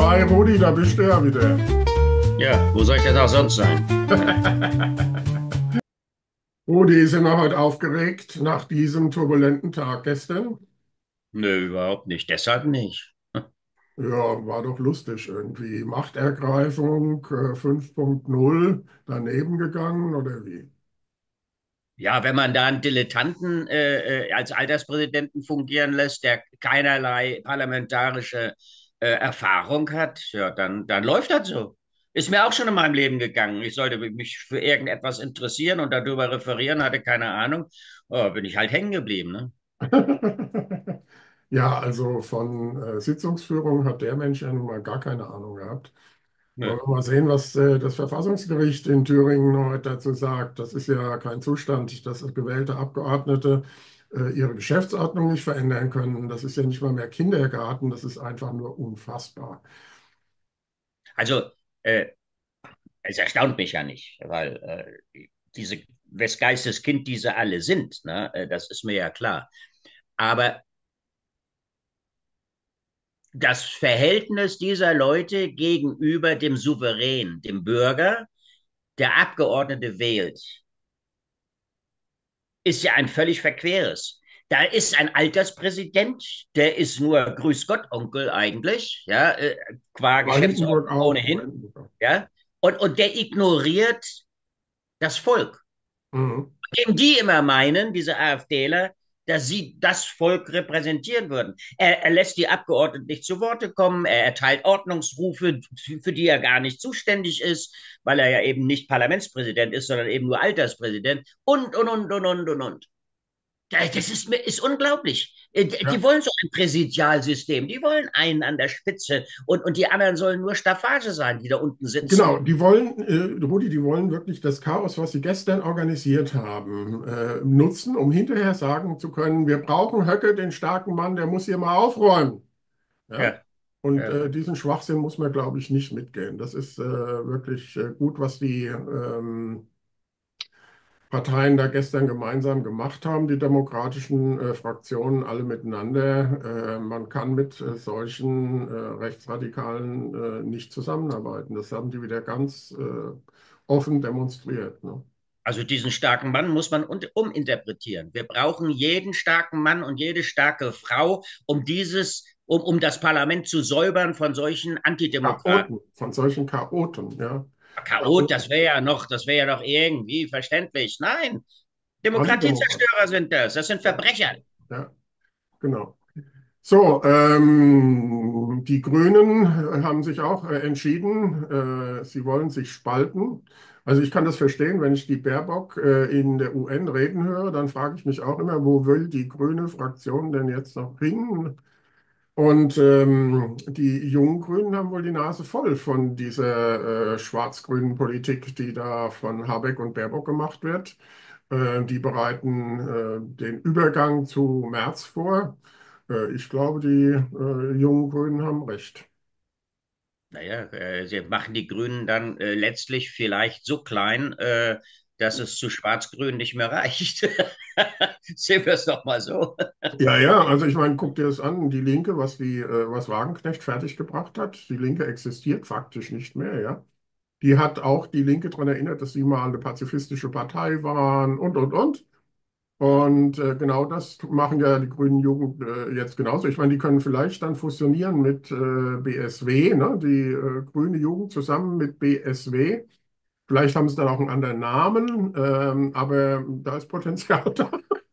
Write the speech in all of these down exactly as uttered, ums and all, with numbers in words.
Hi Rudi, da bist du ja wieder. Ja, wo soll ich denn auch sonst sein? Rudi, sind wir heute aufgeregt nach diesem turbulenten Tag gestern? Nö, überhaupt nicht. Deshalb nicht. Ja, war doch lustig irgendwie. Machtergreifung äh, fünf Punkt null daneben gegangen oder wie? Ja, wenn man da einen Dilettanten äh, äh, als Alterspräsidenten fungieren lässt, der keinerlei parlamentarische äh, Erfahrung hat, ja, dann, dann läuft das so. Ist mir auch schon in meinem Leben gegangen. Ich sollte mich für irgendetwas interessieren und darüber referieren, hatte keine Ahnung. Oh, bin ich halt hängen geblieben, ne? Ja, also von äh, Sitzungsführung hat der Mensch ja nun mal gar keine Ahnung gehabt. Nö. Wollen wir mal sehen, was äh, das Verfassungsgericht in Thüringen heute dazu sagt. Das ist ja kein Zustand, dass gewählte Abgeordnete äh, ihre Geschäftsordnung nicht verändern können. Das ist ja nicht mal mehr Kindergarten, das ist einfach nur unfassbar. Also, äh, es erstaunt mich ja nicht, weil äh, diese, wes Geistes Kind diese alle sind, ne? Äh, das ist mir ja klar. Aber das Verhältnis dieser Leute gegenüber dem Souverän, dem Bürger, der Abgeordnete wählt, ist ja ein völlig verqueres. Da ist ein Alterspräsident, der ist nur Grüß Gott Onkel eigentlich, ja, äh, qua War Hindenburg Geschäftsordnung auch. War ohnehin, Hindenburg auch. ja, und, und der ignoriert das Volk. Mhm. Dem die immer meinen, diese AfDler, dass sie das Volk repräsentieren würden. Er, er lässt die Abgeordneten nicht zu Worte kommen, er erteilt Ordnungsrufe, für die er gar nicht zuständig ist, weil er ja eben nicht Parlamentspräsident ist, sondern eben nur Alterspräsident und, und, und, und, und, und, und. Das ist, ist unglaublich. Äh, Die Ja. wollen so ein Präsidialsystem. Die wollen einen an der Spitze und, und die anderen sollen nur Staffage sein, die da unten sitzen. Genau, die wollen, äh, Rudi, die wollen wirklich das Chaos, was sie gestern organisiert haben, äh, nutzen, um hinterher sagen zu können, wir brauchen Höcke, den starken Mann, der muss hier mal aufräumen. Ja? Ja, Und ja. äh, diesen Schwachsinn muss man, glaube ich, nicht mitgehen. Das ist äh, wirklich äh, gut, was die ähm, Parteien da gestern gemeinsam gemacht haben, die demokratischen äh, Fraktionen alle miteinander. Äh, man kann mit äh, solchen äh, Rechtsradikalen äh, nicht zusammenarbeiten. Das haben die wieder ganz äh, offen demonstriert. Ne? Also diesen starken Mann muss man uminterpretieren. Wir brauchen jeden starken Mann und jede starke Frau, um dieses, um, um das Parlament zu säubern von solchen Antidemokraten. Chaoten, von solchen Chaoten, ja. Chaot, das Chaoten, wäre ja noch, das wäre ja noch irgendwie verständlich. Nein, Antidemokraten. Demokratiezerstörer sind das. Das sind Ja, Verbrecher. ja, genau. So, ähm, die Grünen äh, haben sich auch äh, entschieden, äh, sie wollen sich spalten. Also ich kann das verstehen, wenn ich die Baerbock äh, in der U N reden höre, dann frage ich mich auch immer, wo will die grüne Fraktion denn jetzt noch hin? Und ähm, die jungen Grünen haben wohl die Nase voll von dieser äh, schwarz-grünen Politik, die da von Habeck und Baerbock gemacht wird. Äh, die bereiten äh, den Übergang zu Merz vor. Äh, ich glaube, die äh, jungen Grünen haben recht. Naja, äh, sie machen die Grünen dann äh, letztlich vielleicht so klein, äh, dass es zu Schwarz-Grün nicht mehr reicht. Sehen wir es doch mal so. Ja, ja, also ich meine, guck dir das an, die Linke, was die, äh, was Wagenknecht fertiggebracht hat. Die Linke existiert faktisch nicht mehr, ja. Die hat auch die Linke daran erinnert, dass sie mal eine pazifistische Partei waren und, und, und. Und äh, genau das machen ja die Grünen Jugend äh, jetzt genauso. Ich meine, die können vielleicht dann fusionieren mit äh, B S W, ne? Die äh, Grüne Jugend zusammen mit B S W. Vielleicht haben sie dann auch einen anderen Namen, ähm, aber da ist Potenzial da.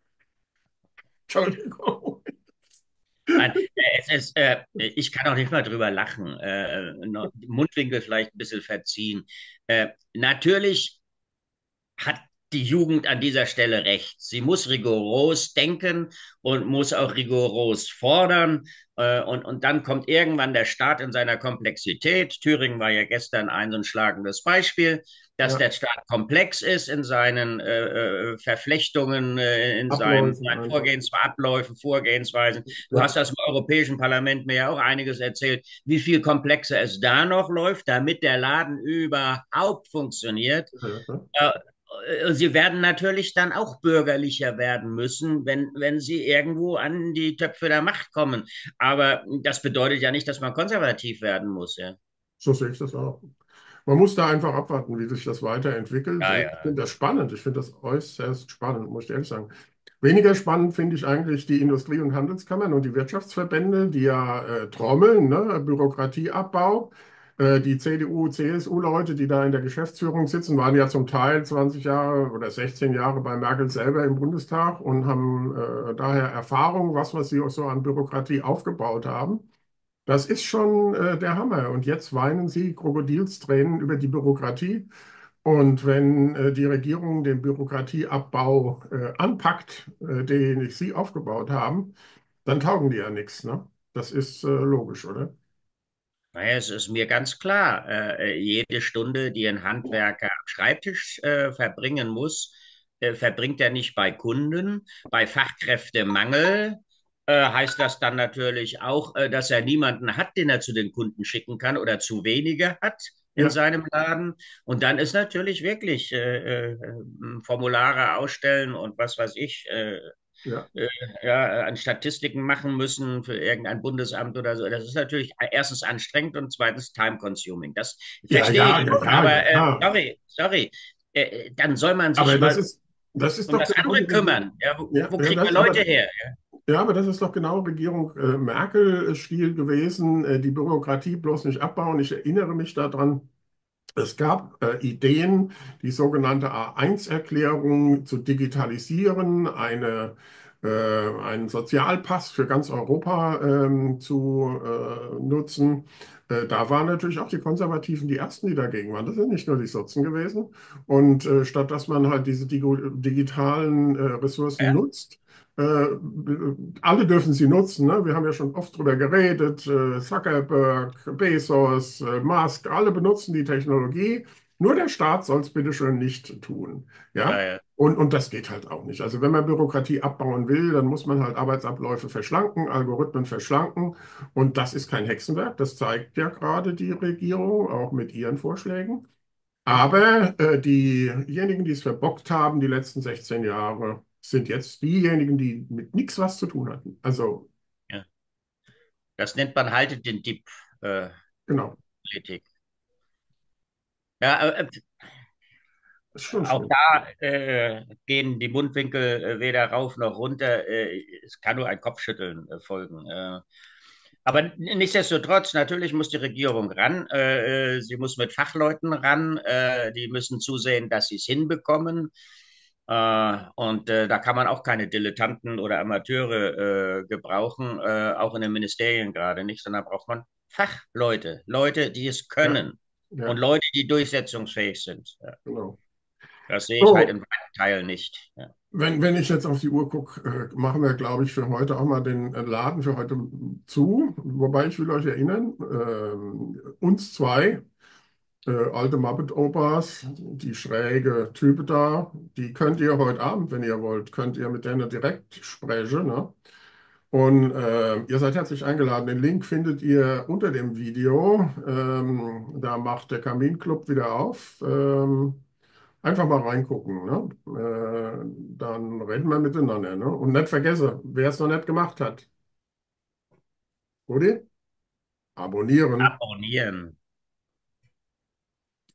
Entschuldigung. Nein, äh, es ist, äh, ich kann auch nicht mal drüber lachen. Äh, noch, die Mundwinkel vielleicht ein bisschen verziehen. Äh, natürlich hat die Jugend an dieser Stelle recht. Sie muss rigoros denken und muss auch rigoros fordern. Äh, und, und dann kommt irgendwann der Staat in seiner Komplexität. Thüringen war ja gestern ein so ein schlagendes Beispiel, dass Ja, der Staat komplex ist in seinen äh, äh, Verflechtungen, äh, in seinen, Abläufen seinen einfach. Vorgehensabläufen, Vorgehensweisen. Du Ja. hast das im Europäischen Parlament mir ja auch einiges erzählt, wie viel komplexer es da noch läuft, damit der Laden überhaupt funktioniert. Ja, Äh, äh, sie werden natürlich dann auch bürgerlicher werden müssen, wenn, wenn sie irgendwo an die Töpfe der Macht kommen. Aber das bedeutet ja nicht, dass man konservativ werden muss, ja. So sehe ich das auch. Man muss da einfach abwarten, wie sich das weiterentwickelt. Ja, Ich ja. finde das spannend. Ich finde das äußerst spannend, muss ich ehrlich sagen. Weniger spannend finde ich eigentlich die Industrie- und Handelskammern und die Wirtschaftsverbände, die ja äh, trommeln, ne? Bürokratieabbau. Äh, die C D U, C S U-Leute, die da in der Geschäftsführung sitzen, waren ja zum Teil zwanzig Jahre oder sechzehn Jahre bei Merkel selber im Bundestag und haben äh, daher Erfahrung, was, was sie auch so an Bürokratie aufgebaut haben. Das ist schon äh, der Hammer. Und jetzt weinen sie Krokodilstränen über die Bürokratie. Und wenn äh, die Regierung den Bürokratieabbau äh, anpackt, äh, den sie aufgebaut haben, dann taugen die ja nichts, ne? Das ist äh, logisch, oder? Naja, es ist mir ganz klar, äh, äh, jede Stunde, die ein Handwerker am Schreibtisch äh, verbringen muss, äh, verbringt er nicht bei Kunden. Bei Fachkräftemangel äh, heißt das dann natürlich auch, äh, dass er niemanden hat, den er zu den Kunden schicken kann oder zu wenige hat in Ja, seinem Laden. Und dann ist natürlich wirklich äh, äh, Formulare ausstellen und was weiß ich, äh, ja. äh, ja, an Statistiken machen müssen für irgendein Bundesamt oder so. Das ist natürlich erstens anstrengend und zweitens time-consuming. Das Ja, verstehe ja, ich ja, schon. ja, ja, Aber äh, ja. sorry, sorry, äh, dann soll man Aber sich das mal ist, das ist um doch das genau die andere Regierung. kümmern. Ja, wo, Ja, wo ja, kriegt man das, Leute aber her? Ja, aber das ist doch genau Regierung äh, Merkel-Stil gewesen, äh, die Bürokratie bloß nicht abbauen. Ich erinnere mich daran, es gab äh, Ideen, die sogenannte A eins Erklärung zu digitalisieren, eine, äh, einen Sozialpass für ganz Europa ähm, zu äh, nutzen. Äh, da waren natürlich auch die Konservativen die Ersten, die dagegen waren. Das sind nicht nur die Sozen gewesen. Und äh, statt dass man halt diese digo- digitalen äh, Ressourcen Ja, nutzt, äh, alle dürfen sie nutzen. Ne? Wir haben ja schon oft drüber geredet. Äh, Zuckerberg, Bezos, äh, Musk, alle benutzen die Technologie. Nur der Staat soll es bitteschön nicht tun. ja, Ja? ja. Und, und das geht halt auch nicht. Also wenn man Bürokratie abbauen will, dann muss man halt Arbeitsabläufe verschlanken, Algorithmen verschlanken. Und das ist kein Hexenwerk. Das zeigt ja gerade die Regierung, auch mit ihren Vorschlägen. Aber äh, diejenigen, die es verbockt haben, die letzten sechzehn Jahre, sind jetzt diejenigen, die mit nichts was zu tun hatten. Also, Ja. Das nennt man haltet den Dieb äh, genau, Politik. Ja, äh, das ist schon auch schlimm. da äh, gehen die Mundwinkel äh, weder rauf noch runter. Äh, es kann nur ein Kopfschütteln äh, folgen. Äh, aber nichtsdestotrotz, natürlich muss die Regierung ran. Äh, sie muss mit Fachleuten ran. Äh, die müssen zusehen, dass sie es hinbekommen. Äh, und äh, da kann man auch keine Dilettanten oder Amateure äh, gebrauchen, äh, auch in den Ministerien gerade nicht, sondern braucht man Fachleute, Leute, die es Ja, können und ja, Leute, die durchsetzungsfähig sind. Ja. genau. Das sehe ich halt So, in weiten Teilen nicht. Ja. wenn, wenn ich jetzt auf die Uhr gucke, äh, machen wir, glaube ich, für heute auch mal den äh, Laden für heute zu. Wobei ich will euch erinnern, ähm, uns zwei, äh, alte Muppet-Opas, die schräge Type da, die könnt ihr heute Abend, wenn ihr wollt, könnt ihr mit denen direkt sprechen, ne? Und äh, ihr seid herzlich eingeladen. Den Link findet ihr unter dem Video. Ähm, da macht der Kaminclub wieder auf. Ähm, einfach mal reingucken. Ne? Äh, dann reden wir miteinander. Ne? Und nicht vergessen, wer es noch nicht gemacht hat. Rudi? Abonnieren. Abonnieren.